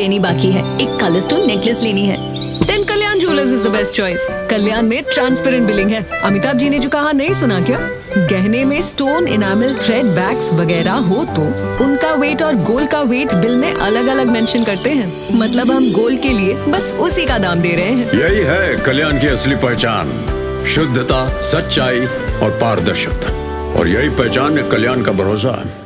लेनी बाकी है, एक कलर स्टोन नेकलेस लेनी है। Then Kalyan jewellers is the best choice. Kalyan में ट्रांसपेरेंट बिलिंग है। अमिताभ जी ने जो कहा नहीं सुना क्या? गहने में स्टोन, इनामल, थ्रेड, बैग्स वगैरह हो तो उनका वेट और गोल्ड का वेट बिल में अलग अलग मेंशन करते हैं। मतलब हम गोल्ड के लिए बस उसी का दाम दे रहे हैं। यही है कल्याण की असली पहचान, शुद्धता, सच्चाई और पारदर्शिता। और यही पहचान है कल्याण का भरोसा।